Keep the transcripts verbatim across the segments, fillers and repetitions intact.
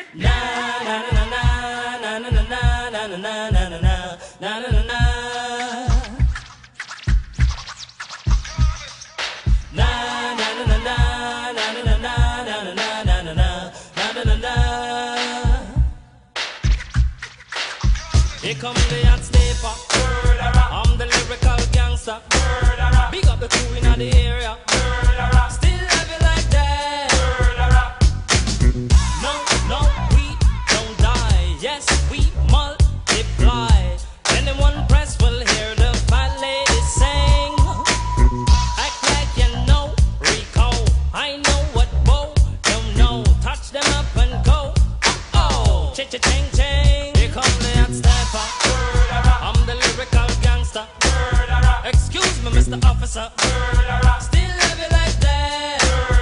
Na na na na na na na na na na na na na na na. Here come the hot stepper. I'm the lyrical gangster. Big up the crew in the area. Still love you like that. No, no, we don't die. Yes, we multiply. Anyone press will hear the fat lady sing. Act like you know Rico. I know what Bo don't know. Touch them up and go. Oh, cha-cha-ching ching. Here come the hot stepper. I'm the lyrical gangster. Excuse me, Mister Officer. Still love you like that.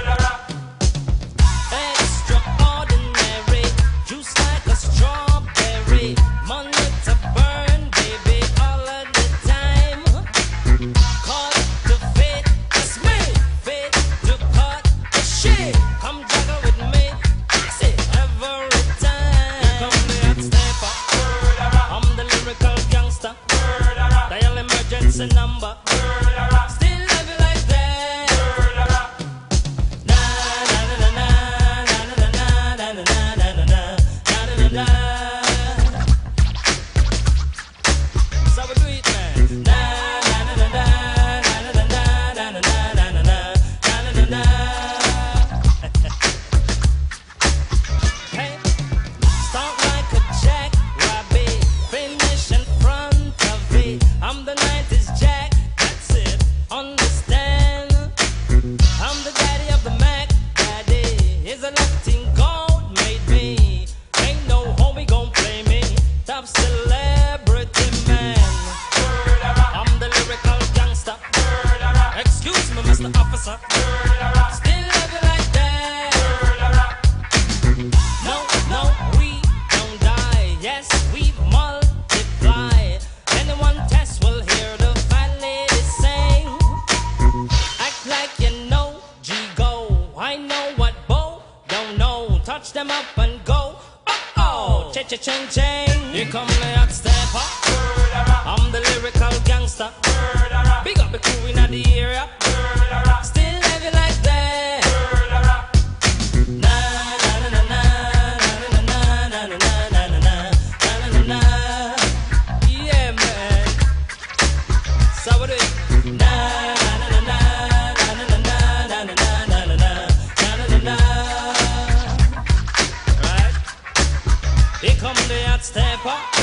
Extraordinary, juice like a strawberry. Money to burn, baby, all of the time. Cut to fit, it's me. Fit to cut the shit. Come juggle with me, easy every time. Here come the hot stepper. I'm the lyrical gangster. Dial emergency number. Still love you like that. Na na na na na na na na na na na na na na. So we do it, man. Na na na na na na na na na na na na na na. Hey, start like a jackrabbit, finish in front of it. I'm the nineties Jack, that's it, understand? I'm the daddy of the Mac, daddy is a Latin gold made me. Ain't no homie gon' play me, top celebrity man. I'm the lyrical gangster. Excuse me, Mister Officer. Still love you like that. No, no, we don't die. Yes, we multiply. Anyone test will hear the fat lady sing. Act like you know G-Go. I know what Bo don't know. Touch them up and go. Oh-oh, cha-cha-ching-ching. Here come the hot stepper. I'm the lyrical gangster. Big up the crew in the area. Still love you like that. Na na na na na na na na na na na na na na. Yeah, man. So we do it. Na na na na na na na na na na na na na na. Right. Here come the hot stepper.